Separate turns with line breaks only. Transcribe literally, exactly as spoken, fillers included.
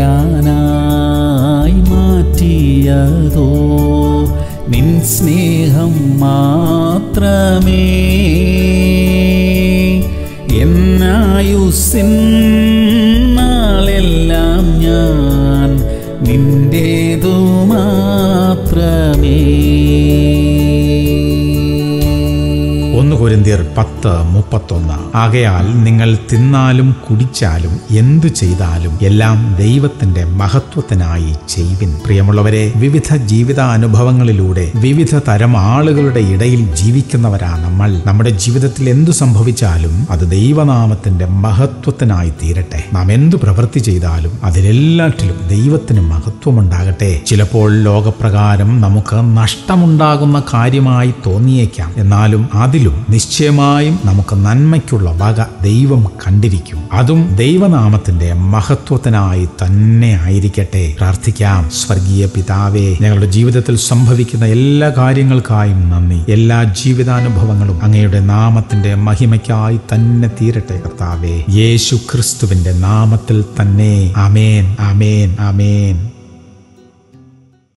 ഞാനായി മാറ്റിയതോ നിൻ സ്നേഹം മാത്രമേ. എന്നായുസ്സിൻ നാളെല്ലാം ഞാൻ നിന്റേതു മാത്രമേ.
ഒന്ന് കൊരിന്ത്യർ പത്ത് മുപ്പത്തൊന്ന്. ആകയാൽ നിങ്ങൾ തിന്നാലും കുടിച്ചാലും എന്തു ചെയ്താലും എല്ലാം ദൈവത്തിന്റെ മഹത്വത്തിനായി ചെയ്വിൻ. പ്രിയമുള്ളവരെ, വിവിധ ജീവിതാനുഭവങ്ങളിലൂടെ വിവിധ തരം ആളുകളുടെ ഇടയിൽ ജീവിക്കുന്നവരാ നമ്മൾ. നമ്മുടെ ജീവിതത്തിൽ എന്തു സംഭവിച്ചാലും അത് ദൈവനാമത്തിന്റെ മഹത്വത്തിനായി തീരട്ടെ. നാം എന്തു പ്രവൃത്തി ചെയ്താലും അതിലെല്ലാറ്റിലും ദൈവത്തിന് മഹത്വമുണ്ടാകട്ടെ. ചിലപ്പോൾ ലോകപ്രകാരം നമുക്ക് നഷ്ടമുണ്ടാകുന്ന കാര്യമായി തോന്നിയേക്കാം. എന്നാലും അതിലും നിശ്ചയമായും നമുക്ക് നന്മയ്ക്കുള്ള വക ദൈവം കണ്ടിരിക്കും. അതും ദൈവനാമത്തിന്റെ മഹത്വത്തിനായി തന്നെ ആയിരിക്കട്ടെ. പ്രാർത്ഥിക്കാം. സ്വർഗീയ പിതാവേ, ഞങ്ങളുടെ ജീവിതത്തിൽ സംഭവിക്കുന്ന എല്ലാ കാര്യങ്ങൾക്കായും നന്ദി. എല്ലാ ജീവിതാനുഭവങ്ങളും അങ്ങയുടെ നാമത്തിന്റെ മഹിമയ്ക്കായി തന്നെ തീരട്ടെ കർത്താവേ. യേശു ക്രിസ്തുവിന്റെ നാമത്തിൽ തന്നെ. ആമേൻ, ആമേൻ, ആമേൻ.